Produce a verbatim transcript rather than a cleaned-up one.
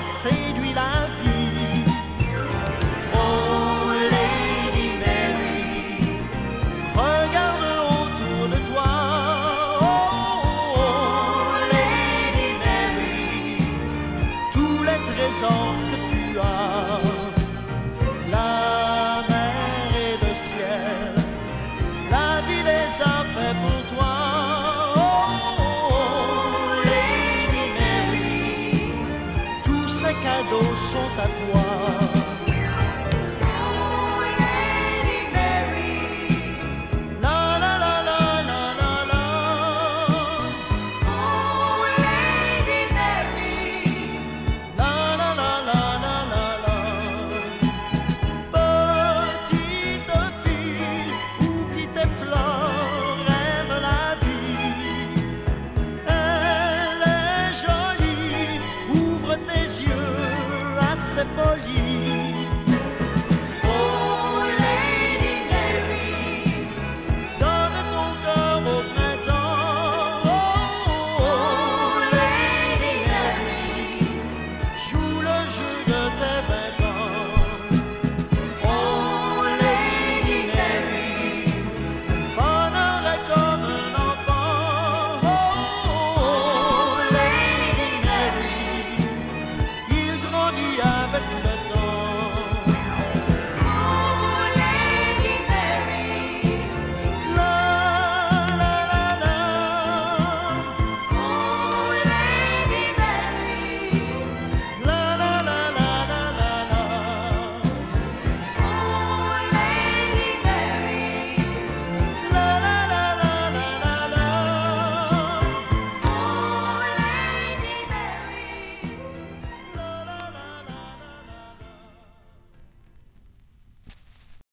séduit la vie. Oh Lady Mary, Regarde autour de toi. oh Lady Mary, Tous les trésors que tu as, la mer et le ciel, la vie les a fait pour toi. oh Lady Mary, Tous ces cadeaux sont à toi.